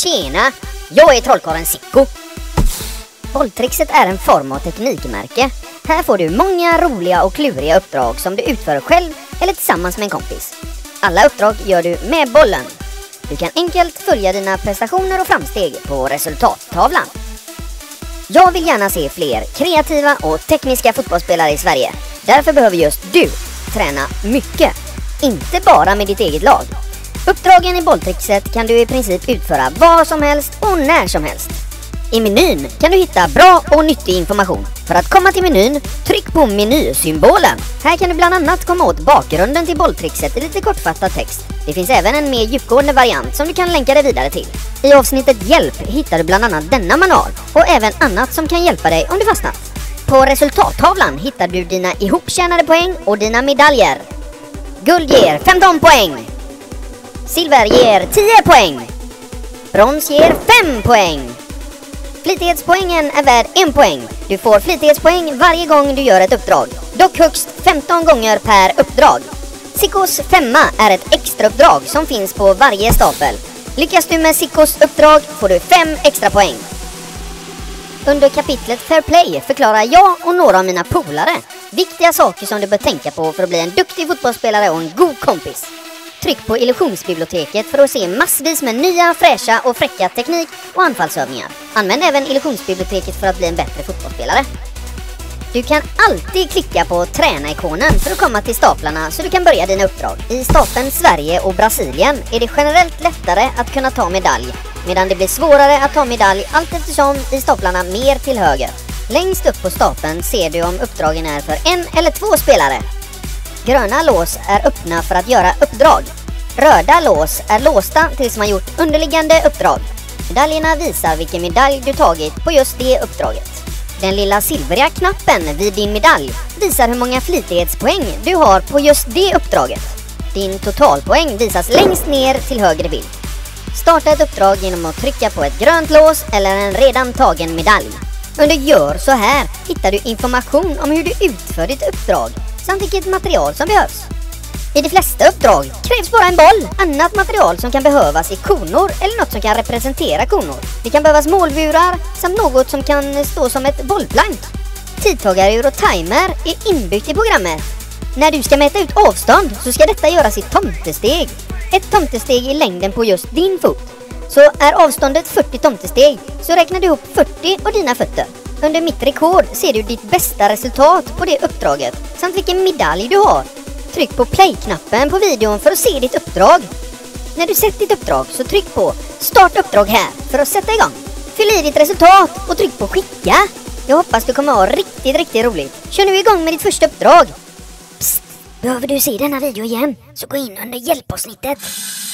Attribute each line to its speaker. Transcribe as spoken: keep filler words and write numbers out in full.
Speaker 1: Tjena, jag är trollkarlen Sicko. Bolltrixet är en form av teknikmärke. Här får du många roliga och kluriga uppdrag som du utför själv eller tillsammans med en kompis. Alla uppdrag gör du med bollen. Du kan enkelt följa dina prestationer och framsteg på resultattavlan. Jag vill gärna se fler kreativa och tekniska fotbollsspelare i Sverige. Därför behöver just du träna mycket, inte bara med ditt eget lag. Uppdragen i bolltrixet kan du i princip utföra var som helst och när som helst. I menyn kan du hitta bra och nyttig information. För att komma till menyn, tryck på menysymbolen. Här kan du bland annat komma åt bakgrunden till bolltrixet i lite kortfattad text. Det finns även en mer djupgående variant som du kan länka dig vidare till. I avsnittet Hjälp hittar du bland annat denna manual och även annat som kan hjälpa dig om du fastnat. På resultattavlan hittar du dina ihoptjänade poäng och dina medaljer. Guld ger femton poäng. Silver ger tio poäng. Brons ger fem poäng. Flitighetspoängen är värd en poäng. Du får flitighetspoäng varje gång du gör ett uppdrag. Dock högst femton gånger per uppdrag. Sickos femma är ett extra uppdrag som finns på varje stapel. Lyckas du med Sickos uppdrag får du fem extra poäng. Under kapitlet Fair Play förklarar jag och några av mina polare viktiga saker som du bör tänka på för att bli en duktig fotbollsspelare och en god kompis. Tryck på illusionsbiblioteket för att se massvis med nya, fräscha och fräcka teknik och anfallsövningar. Använd även illusionsbiblioteket för att bli en bättre fotbollsspelare. Du kan alltid klicka på träna-ikonen för att komma till staplarna så du kan börja dina uppdrag. I stapeln Sverige och Brasilien är det generellt lättare att kunna ta medalj, medan det blir svårare att ta medalj allt eftersom i staplarna mer till höger. Längst upp på stapeln ser du om uppdragen är för en eller två spelare. Gröna lås är öppna för att göra uppdrag. Röda lås är låsta tills man gjort underliggande uppdrag. Medaljerna visar vilken medalj du tagit på just det uppdraget. Den lilla silvriga knappen vid din medalj visar hur många flitighetspoäng du har på just det uppdraget. Din totalpoäng visas längst ner till höger bild. Starta ett uppdrag genom att trycka på ett grönt lås eller en redan tagen medalj. Under Gör så här hittar du information om hur du utför ditt uppdrag samt vilket material som behövs. I de flesta uppdrag krävs bara en boll, annat material som kan behövas i konor eller något som kan representera konor. Det kan behövas målburar samt något som kan stå som ett bollplank. Tidtagarur och timer är inbyggt i programmet. När du ska mäta ut avstånd så ska detta göras i tomtesteg. Ett tomtesteg i längden på just din fot. Så är avståndet fyrtio tomtesteg så räknar du ihop fyrtio av dina fötter. Under mitt rekord ser du ditt bästa resultat på det uppdraget samt vilken medalj du har. Tryck på play-knappen på videon för att se ditt uppdrag. När du sett ditt uppdrag så tryck på start uppdrag här för att sätta igång. Fyll i ditt resultat och tryck på skicka. Jag hoppas du kommer ha riktigt, riktigt roligt. Kör nu igång med ditt första uppdrag. Psst, behöver du se denna video igen så gå in under hjälpavsnittet.